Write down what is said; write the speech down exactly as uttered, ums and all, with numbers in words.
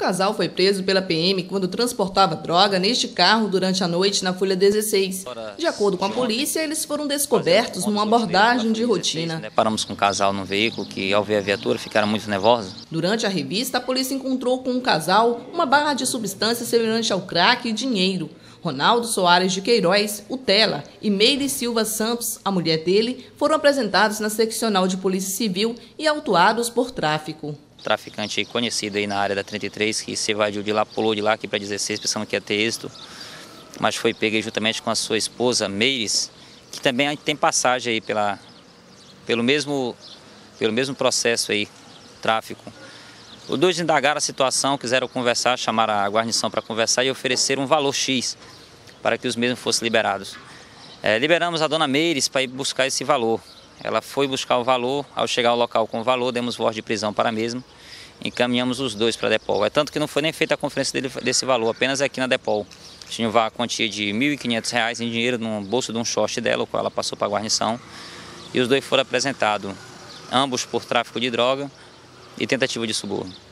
casal foi preso pela P M quando transportava droga neste carro durante a noite na Folha dezesseis. De acordo com a polícia, eles foram descobertos numa abordagem de rotina. Paramos com um casal no veículo que, ao ver a viatura, ficaram muito nervosos. Durante a revista, a polícia encontrou com o casal uma barra de substância semelhante ao crack e dinheiro. Ronaldo Soares de Queiroz, o Tela, e Meire Silva Santos, a mulher dele, foram apresentados na seccional de Polícia Civil e autuados por tráfico. Traficante aí conhecido aí na área da trinta e três, que se evadiu de lá, pulou de lá aqui para dezesseis, pensando que ia ter êxito, mas foi pego aí juntamente com a sua esposa, Meires, que também tem passagem aí pela, pelo, mesmo, pelo mesmo processo aí, tráfico. Os dois indagaram a situação, quiseram conversar, chamaram a guarnição para conversar e ofereceram um valor X para que os mesmos fossem liberados. É, liberamos a dona Meires para ir buscar esse valor. Ela foi buscar o valor, ao chegar ao local com o valor, demos voz de prisão para a mesma, encaminhamos os dois para a Depol. É tanto que não foi nem feita a conferência dele, desse valor, apenas aqui na Depol. Tinha a quantia de mil e quinhentos reais em dinheiro no bolso de um short dela, o qual ela passou para a guarnição, e os dois foram apresentados, ambos por tráfico de droga e tentativa de suborno.